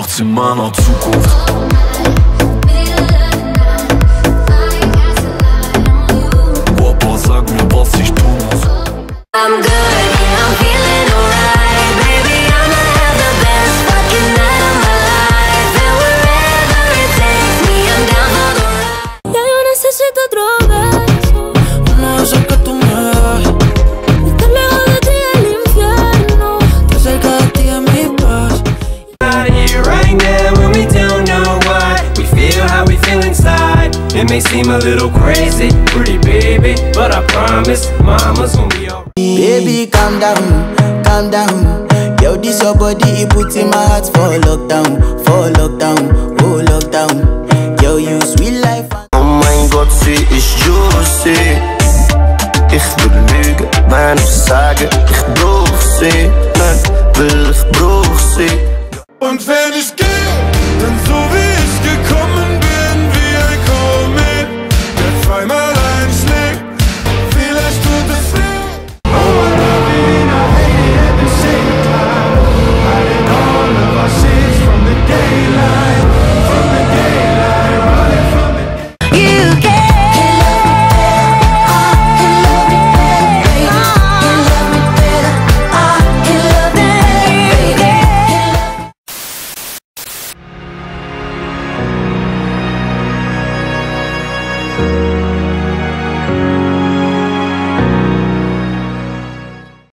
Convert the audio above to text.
nachts in meiner Zukunft. Papa, sag mir, was ich tun muss. I'm good, yeah, I'm feeling alright. Baby, I'ma have the best fucking night of my life. And wherever it takes me, I'm down for the ride. Ya yo necesito otro beso, uno de esos que tú me das. estar lejos de ti del infierno, Estar cerca de ti es mi paz. Out here right now when we don't know why. We feel how we feel inside. It may seem a little crazy, pretty baby, but I promise mama's gonna be alright. Baby, calm down, calm down. Yo, this your body, it puts in my heart for lockdown, oh lockdown. Yo, you sweet life. Oh mein Gott, sie ist juicy. Ich würde lügen, wenn ich sage,